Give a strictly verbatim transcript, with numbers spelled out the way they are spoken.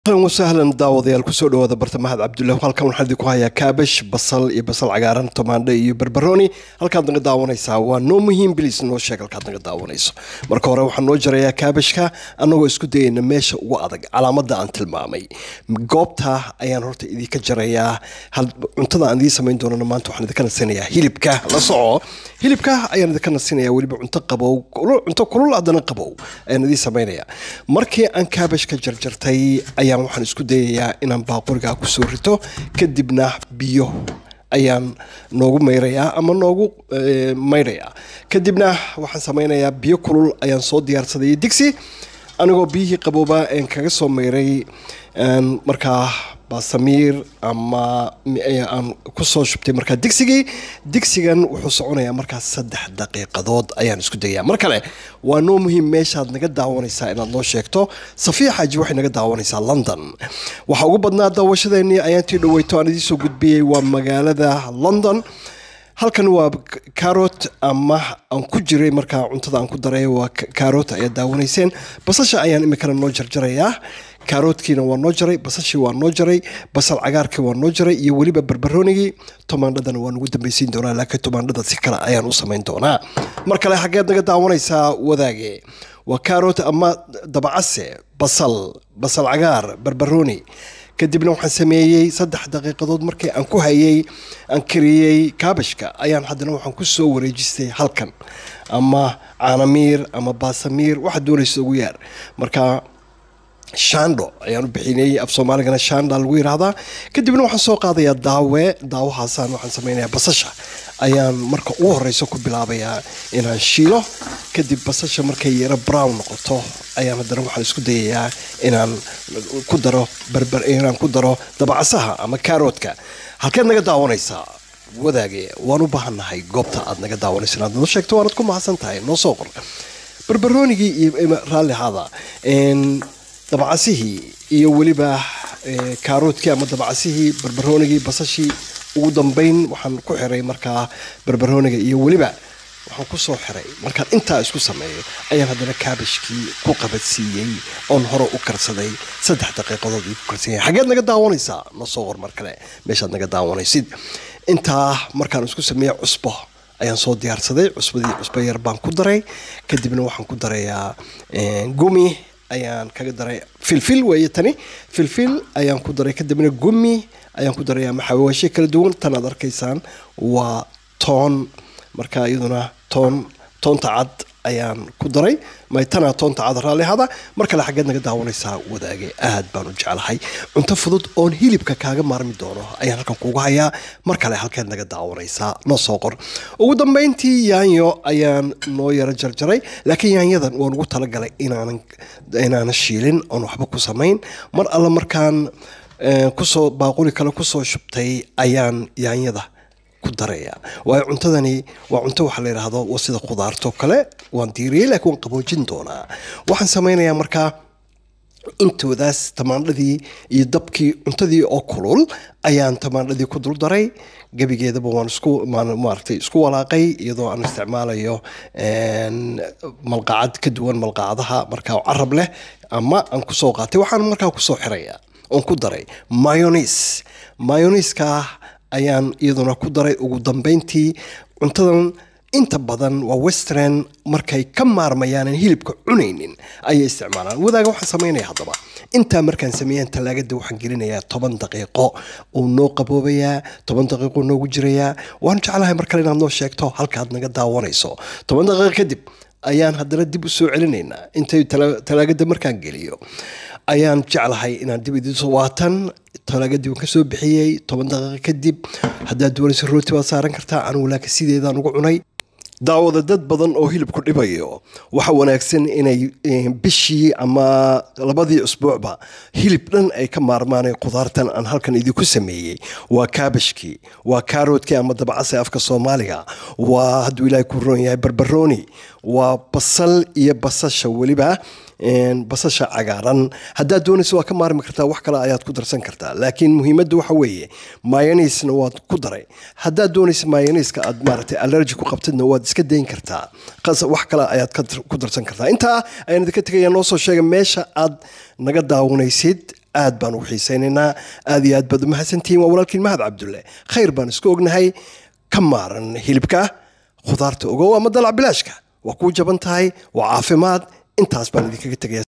أهلا وسهلا داوديال كسو دhowaada bartamaha Cabdullaah halkan waxaan idinku hayaa kaabash basal iyo basal cagaaran tomaandho iyo barbarooni halkaad naga daawanaysaa waa noo muhiim bilis noo sheeg halkaad naga daawanayso marka hore waxaan noo jarayaa kaabashka anagoo isku dayayna meesha ugu adag calaamada aan tilmaamay goobta ayaan horta idinka jarayaa hal cuntada aan idin sameyn doono maanta waxaan idinka nasinayaa hilibka la soco hilibka ayaan idinka nasinayaa waliba cunto qabow cunto kulul adana qabow ayaan idin sameynayaa markii aan kaabashka jarjartay ayaan waxaan isku dayayaa inaan baaquriga ku soo rito kadibna biyo ayaan noogu meerayaa ama noogu meerayaa kadibna waxaan sameynayaa biyo kulul ayaan soo diyaarsaday digsi anigoo biyihii qabooba aan kaga soo meeray markaa basamiir ama aan ku soo shubtay markaa digsigii digsigan wuxuu soconayaa markaa saddex daqiiqadood ayaan isku dayaa mar kale waa noo muhiim meeshaad naga daawanaysaa inaad noo sheegto Safiya Xaaji waxay naga daawanaysaa London waxa ugu badnaa daawashadeennii ayaan tii dhaweyto aan idin soo gudbiyay waa magaalada London halkan waa carrot ama aan ku jiray markaa cuntada aan ku daray waa carrot ay daawanayseen basasha ayaan imikana noo jarjarayaa carrotkiina waa noo jaray basashi waa noo jaray basal cagaarkii waa noo jaray iyo waliba barbaroonigi tomaandhadana waan ugu dambaysiin doonaa laakiin tomaandhada si kale ayaan u sameyn doonaa mar kale xageed naga daawanaysaa wadaage waa carrot ama dabacase basal basal cagaar barbarooni kadibna waxaan sameeyay saddex daqiiqadood markii aan ku hayay aan kariyay kaabashka ayaan hadana waxaan ku soo wareejistay halkan ama caanamiir ama baasamiir waxa doonayso ugu yaar marka shando ayaan u bixinay af Soomaaligana shanda lagu yiraahdaa kadibna waxaan soo qaadayaa daawe daawahaasaan waxaan sameynayaa basasha ayaan marka ugu horeyso ku bilaabayaa inaan shiilo kadib basasha markay yara brown noqoto ayaan hadana waxaan isku dayayaa inaan ku daro barbar inaan ku daro dabacasaha ama carrotka halkeen naga daawanaysaa wadaage waan u baahanahay goobta aad naga daawanaysaa inaad noo sheegto waad ku mahadsan tahay noo soo qor barbaroonigi iyo raali hada in dabacasihii iyo waliba carrotkii ama dabacasihii barbaroonigi basashi ugu dambeyn waxaan ku xiray markaa barbarooniga iyo waliba waxaan ku soo xiray markaan intaa isku sameeyay ayaan hadana kaabashkii ku qabadsiiyay oon hore u karsaday saddex daqiiqadood ku karsaday xageed naga daawanaysaa ma soo qor mar kale meeshaad naga daawanaysid intaa markaan isku sameeyay cusbo ayaan soo diyaarsaday cusbadii cusbo yar baan ku daray kadibna waxaan ku darayaa gumi ayaan kaga daray filfil way tani filfil ayaan ku daray kadibna gumi ayaan ku daray ama xawaashi kala duwan tan aad arkaysaan waa toon marka iyaduna toon toonta cad ayaan ku daray ma tana toonta cad raali hada marka la xageed naga daawanaysaa wadaage aad baan u jecelahay cunto fudud oo hilibka kaaga maarmi doono ayaan halkan kuugu hayaa mar kale halkeed naga daawanaysaa noo soo qor ugu dambeyntii yaanyo ayaan noo yara jarjaray laakiin yaanyadan waan ugu talagalay inaan inaan shiilin oo waxba ku sameyn mar alla markaan ku soo baaquli kale ku soo shubtay ayaan yaanyada ku daraya waa cuntadani waa cunto waxa la yiraahdo waa sida khudaarto kale waan diiriyay laakiin qaboojin doonaa waxaan sameynayaa markaa intoodaas tamaandhadii iyo dabkii cuntadii oo kulul ayaan tamaandhadii ku dul daray gabigeedaba waan isku maartay isku walaaqay iyadoo aan isticmaalayo malqacad ka duwan malqacadaha markaa carab leh ama aan ku soo qaatay waxaan markaa ku soo xirayaa oo ku daray mayonnaise mayonnaise-ka ayaan iyaduna ku daray ugu dambeyntii cuntadan inta badan waa western markay ka maarmayaan hilibka cunaynin ayay isticmaalaan wadaaga waxaan sameeynaa hadaba inta markaan sameeyaan talaagada waxaan gelinayaa toban daqiiqo oo noo qaboobayaa toban daqiiqo noogu jirayaa waan jecelahay mar kale inaad noo sheegto halkaad naga daawanayso toban daqiiqo kadib ayaan hadana dib u soo celinaynaa intay talaagada markaan geliyo ayaan jecelahay inaan dib idin soo waatan talaagadii ka soo bixiyay toban daqiiqo kadib haddaad doonayso rooti waad saaran kartaa anigu laakiin sideedaan ugu cunay daawada dad badan oo hilib ku dhibayo waxa wanaagsan inay bishii ama labadii usbuucba hilib dhan ay ka maarmaan qudaartan aan halkan idinku sameeyay waa kaabashki waa carrotkii ama dabacase afka Soomaaliga waa haduu ilaahay ku roon yahay barbarooni waa basal iyo basasha waliba basasha cagaaran haddaad doonayso waa ka maarmi kartaa wax kale ayaad ku darsan kartaa laakiin muhiimaddu waxa weeye mayonnaise na waad ku daray haddaad doonayso mayonnaise ka aad maartay allergy ku qabtidna waad iska deyn kartaa qas wax kale ayaad ku darsan kartaa inta ayaan idinka tagayaa noo soo sheegay meesha aad naga daawanaysid aad baan u xiisaynaynaa aad iyo aad baad u mahadsantihiin waa walaalkiin mahad cabdulle khayr baan isku ognahay ka maaran hilibka khudaarta ogow ama dalac bilaashka waa kuu jaban tahay waa caafimaad intaas baan idinkaga tegaya